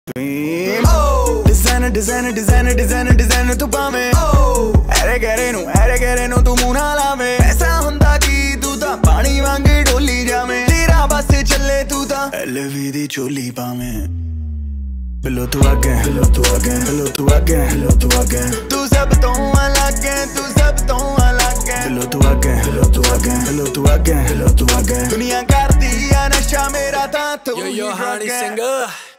Designer, designer, designer, designer, designer तू पावे array गहरे नू तू मुँह ना लावे ऐसा हुंदा की तू ता पानी वांगे डोली जावे तेरा बस चले तू ता LV दी चोली पावे बिलो तू आगे बिलो तू आगे बिलो तू आगे बिलो तू आगे तू सब तो अलग है तू सब तो अलग है बिलो तू आगे बिलो तू आगे बिलो तू आगे बिलो तू आगे दुनिया करती है नशा मेरा ता तू Yo, Honey Singer